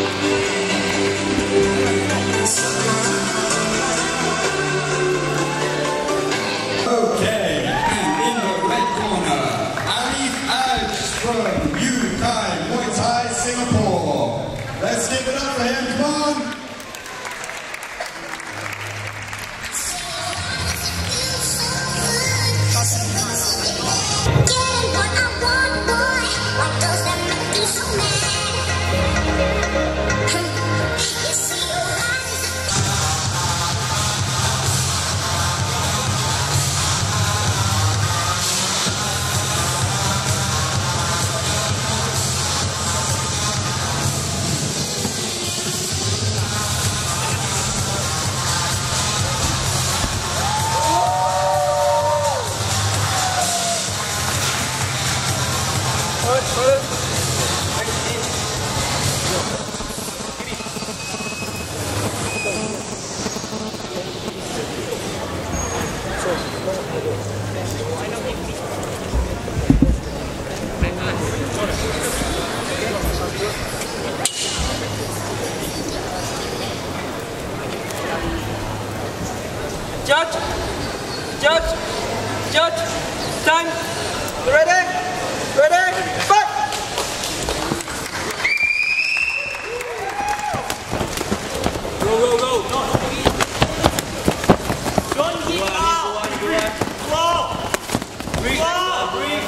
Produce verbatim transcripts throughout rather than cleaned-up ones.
Okay, and in the red corner, Arif Aj from U Thai Muay Thai Singapore. Let's give it up for him, come on. Judge, judge, judge, time, ready, ready, fight! Go, go, go! No, don't give up! Go! Breathe, breathe!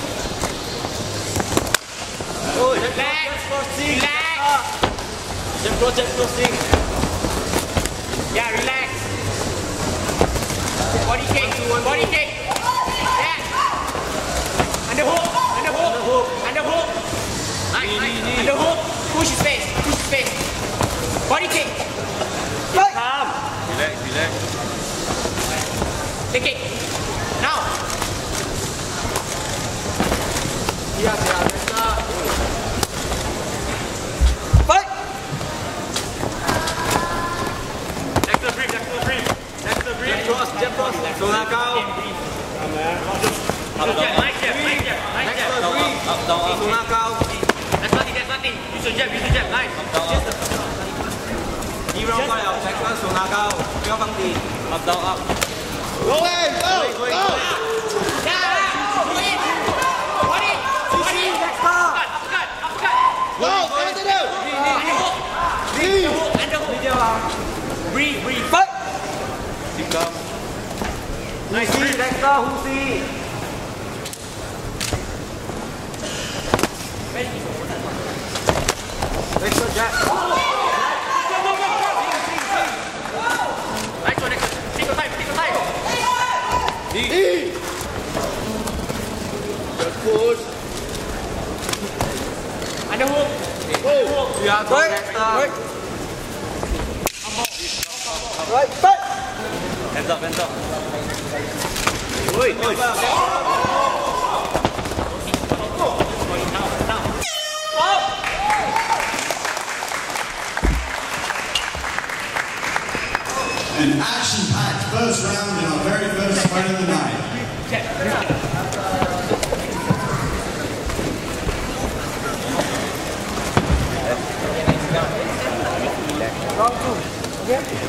Oh, relax! Relax! Jump close, jump closing! Yeah, relax! Body kick, body kick. Yeah. Underhook, underhook, underhook. Nice, nice. Underhook. Push his face, push his face. Body kick. Calm. Relax, relax. Take it. Now. Siap, siap, siap. Fight. Next to breathe, next to breathe. Next to breathe. Jump cross, jump cross. Zona cao. Up, down, up. Next to breathe. Up, down, up. Zona cao. That's nothing, that's nothing. Use your jab, use your jab. Nice. Up, down, up. Đi round coi nào, next to zona cao. Kéo băng tiền. Up, down, up. Go in, go, go! Breathe, breathe. Fight. Keep calm. Nice. Breathe. Dexter, Husi. Dexter, Jack. Nice one, Dexter. Take your time, take your time. D. Just push. Underhook. Oh. You are going, Dexter. Right, fight. Hands up, hands up. Oi, oi. An action-packed first round in our very first fight of the night. Round two. Okay.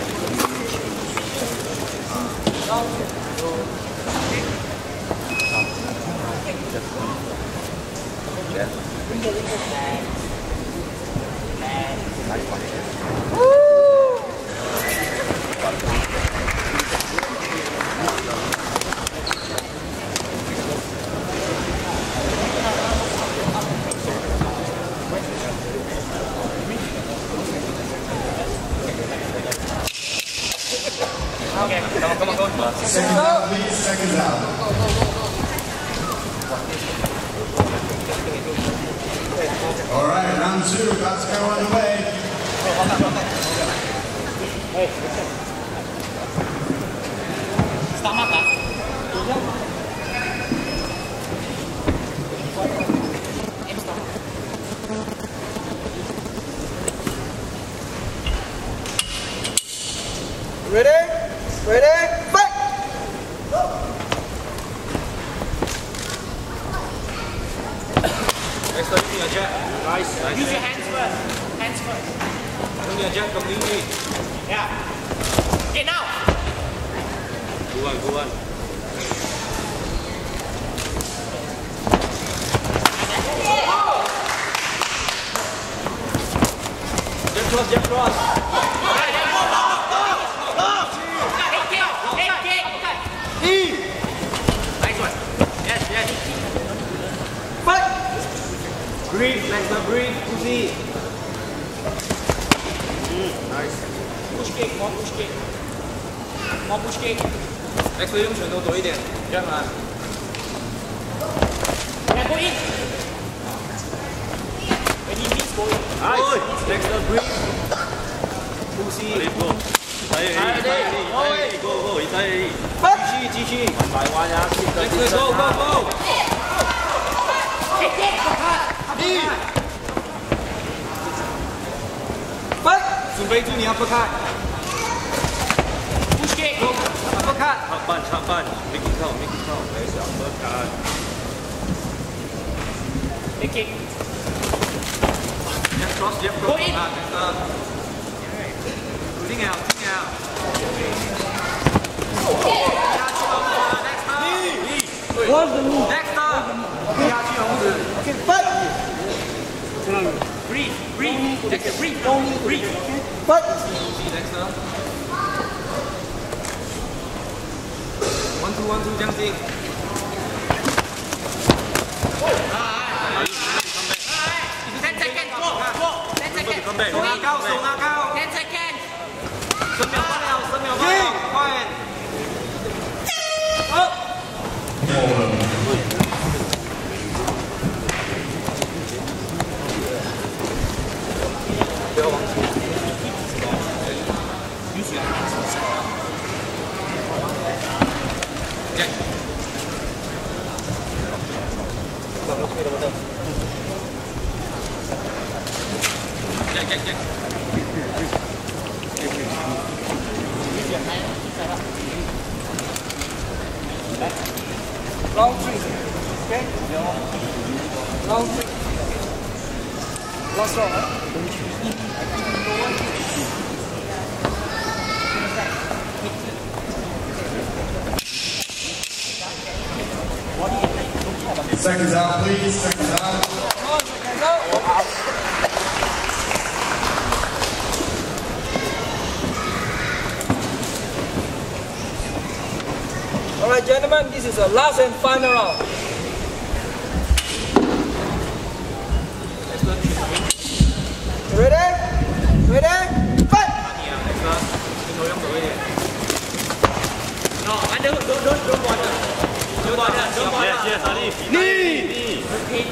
Okay, come on, come on, come on. Seconds out, please, seconds out. All right, round two, about to go underway. Stomach, ah? Ready? Ready? Fight! Next to you, Jack. Nice, nice. Use your hands first. Hands first. Come here, Jack. Come here. Yeah. Okay, now. Go on, go on. Jump cross, jump cross. Head kick, head kick. Nice one. Yes, yes. Fight. Breathe, Dexter, breathe. Pussy. Mm, nice. Push kick, more push kick. More push kick. Dexter 用拳头多一点，这样啊。 Yeah, go in. When he meets, go in. Nice. Dexter, breathe. Pussy. Let's go. 再一，再一，再一，go go， 再一。繼續，繼續。慢慢彎下先。Dexter, go go go。 Head kick. Fight. 準備住你 uppercut。 Push kick. Uppercut. 插板，插板。make it count, make it count. Nice uppercut. Head kick. Jab cross, jab cross. Go in. Ah, Dexter. Ting out, ting out. What's the move? Dexter. 下去紅子。 Okay, fight! Breathe, breathe. Dexter, breathe. Breathe. Fight! See Dexter. One two one two 將先。 Ten seconds, go, go. Ten seconds. 手拿高，手拿高。 Ten seconds. 十秒不了，十秒不了，快！ 不要往前。允许。Jack。Jack Jack Jack。 Long three. Okay? Long three. Last round, huh? Seconds out, please. Seconds out. Come on, seconds out. Alright, gentlemen, this is the last and final round. Ready? Ready? Fight! No, under hook, don't, don't, don't bother. Don't bother, don't bother. Yes, yes, Ali. Knee! Knee. Repeat.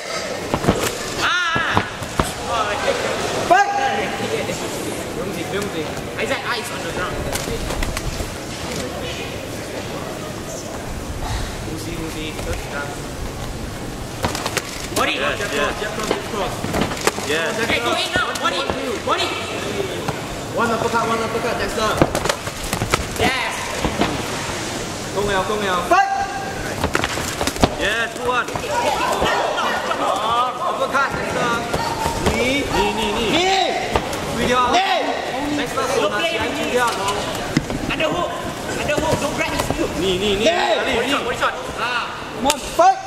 Ah! Oh, Fight! 不用紧，不用紧。 Isaac eyes on the ground. Pussy, pussy. Body. Yes, Jab yes. cross, jab cross, jab cross. Yes. Okay, go in now. Body. Body. One uppercut, one uppercut, Dexter. Yes. Công nghèo, công nghèo. Fight! Yes, good one. Uppercut, Dexter. Knee, knee, knee, knee. Knee! Video. Knee! Dexter, Don't số play là with chín me. video. Under hook. Under hook. Don't grab his heel. Knee, knee, knee. Knee. Ali, Body knee. shot, body shot. Ah. Come on, fight!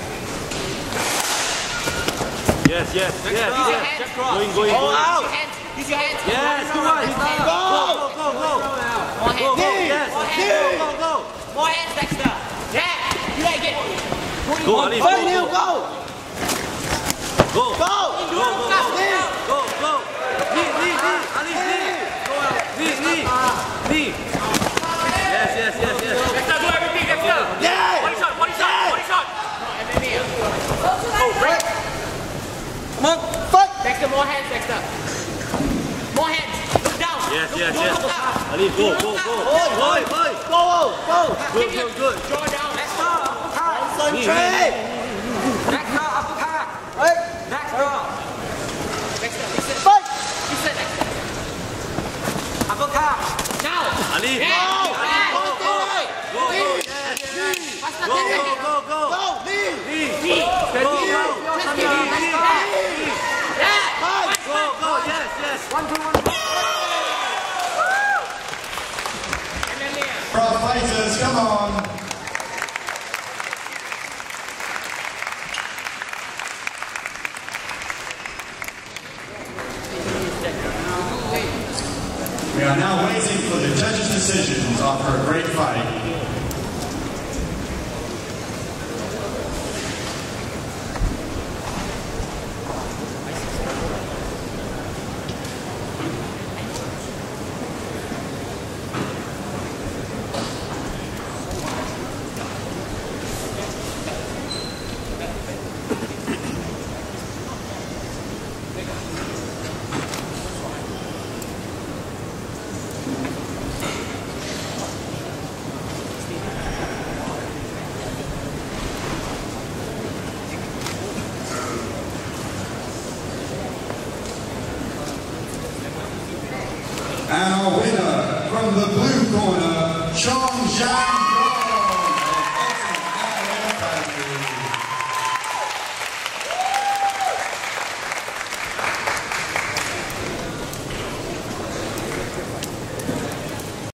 Yes, yes, yes, Use your yes. hands. Going, going, All going. out! Use your hands. Use your hands. Yes, good one. Go! Go, go, go. More Go, hands. go, yes. More Go, hands. go, go. More hands, Dexter. Yeah. Do that again. Go, Ali, go, Fight, Neil, go. go! Go. Go! Do it fast. Go, go. Knee, knee, knee. Ali, knee. Go out. Knee, knee. Knee. Yes, yes, yes, yes. Dexter, do everything, Dexter. Yeah! Body shot, body shot, body shot. No, M M A. Oh, break. Come on, fight! Dexter, more hands, Dexter. More hands. Look down. Yes, look, yes, don't yes. look up. Ali, go, go, go. Oi, oi. Go, go! Good, Keep your good, good. jaw down. Dexter. Concentrate! Dexter, uppercut. Right? Dexter. Dexter, listen. Fight! Listen, Dexter. Uppercut. Now. Ali, Yeah. go. Yeah. Go, go. Go, go. Yes, yes. Faster, Go, ten go, seconds. go, go. Go! Knee! Knee. Knee. Go, go. Just give me. Knee, Yeah. knee. Yeah. Fight! One, two, one, two. For our fighters, come on. We are now waiting for the judges' decisions after a great fight. And our winner from the blue corner, Chong Zhang.